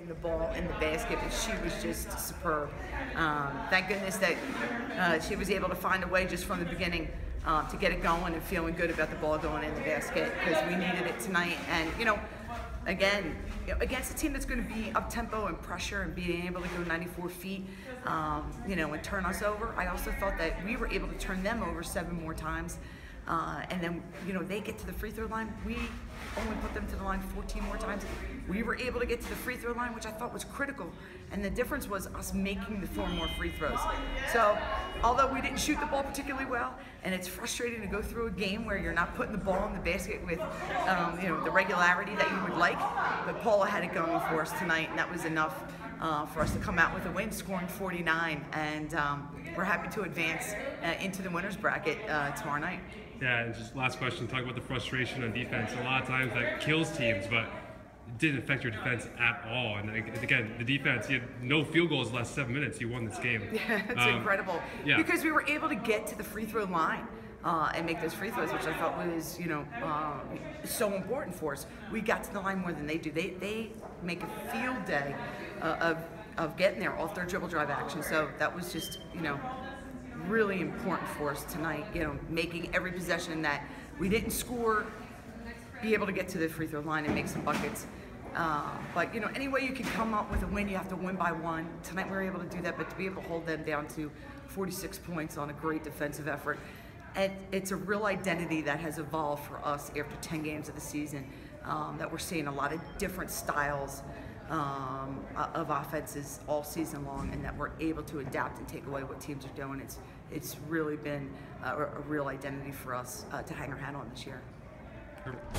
the ball in the basket, but she was just superb. Thank goodness that she was able to find a way just from the beginning to get it going and feeling good about the ball going in the basket, because we needed it tonight. And again, against a team that's going to be up tempo and pressure and being able to go 94 feet, and turn us over, I also thought that we were able to turn them over 7 more times. And then, they get to the free throw line. We only put them to the line 14 more times. We were able to get to the free throw line, which I thought was critical. And the difference was us making the 4 more free throws. So, although we didn't shoot the ball particularly well, and it's frustrating to go through a game where you're not putting the ball in the basket with, the regularity that you would like, but Paula had it going for us tonight, and that was enough for us to come out with a win, scoring 49. And we're happy to advance into the winner's bracket tomorrow night. Yeah, and just last question, talk about the frustration on defense. A lot of times that kills teams, but it didn't affect your defense at all. And again, the defense, you had no field goals the last 7 minutes. You won this game. Yeah, it's incredible. Yeah. Because we were able to get to the free throw line and make those free throws, which I thought was, so important for us. We got to the line more than they do. They make a field day of getting there off their dribble drive action. So that was just, really important for us tonight, making every possession that we didn't score, be able to get to the free throw line and make some buckets. But any way you can come up with a win, you have to win by 1. Tonight we were able to do that, but to be able to hold them down to 46 points on a great defensive effort, and it's a real identity that has evolved for us after 10 games of the season, that we're seeing a lot of different styles of offenses all season long, and that we're able to adapt and take away what teams are doing. It's really been a real identity for us to hang our hat on this year. Perfect.